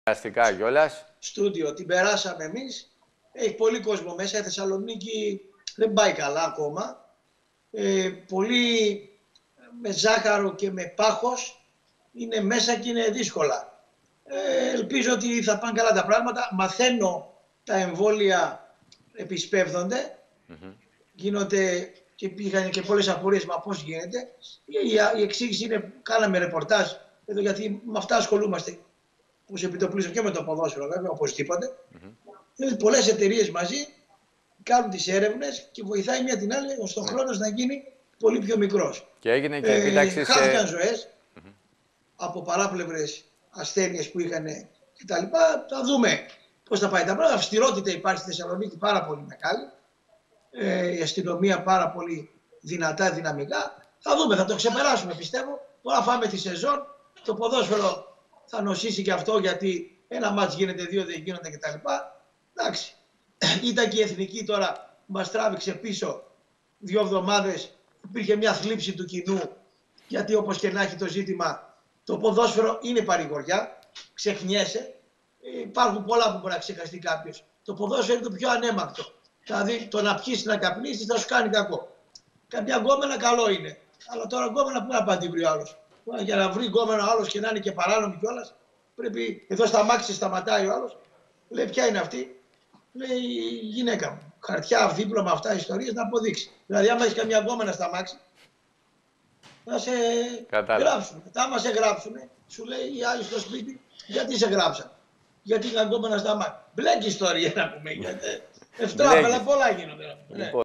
Αστικά κιόλας. Στούντιο, την περάσαμε εμείς. Έχει πολύ κόσμο μέσα. Η Θεσσαλονίκη δεν πάει καλά ακόμα. Πολύ με ζάχαρο και με πάχος είναι μέσα και είναι δύσκολα. Ελπίζω ότι θα πάνε καλά τα πράγματα. Μαθαίνω τα εμβόλια επισπεύδονται. Γίνονται και πήγαν και πολλές απορίες, μα πώς γίνεται. Η εξήγηση είναι, κάναμε ρεπορτάζ εδώ, γιατί με αυτά ασχολούμαστε. Που επιτοπλίζω και με το ποδόσφαιρο, βέβαια, οπωσδήποτε. Πολλές εταιρείες μαζί κάνουν τις έρευνες και βοηθάει μια την άλλη ώστε ο χρόνος να γίνει πολύ πιο μικρός. Και έγινε και επίταξη σε... Χάθηκαν ζωές από παράπλευρες ασθένειες που είχαν κτλ. Θα δούμε πώς θα πάει τα πράγματα. Αυστηρότητα υπάρχει στη Θεσσαλονίκη πάρα πολύ μεγάλη. Η αστυνομία πάρα πολύ δυνατά, δυναμικά. Θα δούμε, θα το ξεπεράσουμε πιστεύω. Τώρα φάμε τη σεζόν. Το ποδόσφαιρο θα νοσήσει και αυτό, γιατί ένα μάτς γίνεται, δύο δεν γίνονται κτλ. Εντάξει. Ήταν και η εθνική τώρα, μας τράβηξε πίσω 2 εβδομάδες. Υπήρχε μια θλίψη του κοινού, γιατί όπως και να έχει το ζήτημα, το ποδόσφαιρο είναι παρηγοριά, ξεχνιέσαι. Υπάρχουν πολλά που μπορεί να ξεχαστεί κάποιος. Το ποδόσφαιρο είναι το πιο ανέμακτο. Δηλαδή το να πιείς, να καπνίσεις θα σου κάνει κακό. Καμιά γκόμενα καλό είναι. Αλλά τώρα γκόμενα πού να πάει την βρει ο άλλος. Για να βρει γκόμενα ο άλλος και να είναι και παράνομη κιόλας, πρέπει εδώ στα μάξι σταματάει ο άλλος. Λέει, ποια είναι αυτή. Λέει, η γυναίκα μου. Χαρτιά, δίπλωμα, αυτά ιστορίες να αποδείξει. Δηλαδή, άμα έχει καμιά γκόμενα στα μάξι, θα σε γράψουν. Μετά, άμα σε γράψουν, σου λέει οι άλλοι στο σπίτι, γιατί σε γράψαν. Γιατί είχαν γκόμενα στα μάξι. Μπλέκει ιστορία να πούμε. Ευτράπελα, πολλά γίνονται.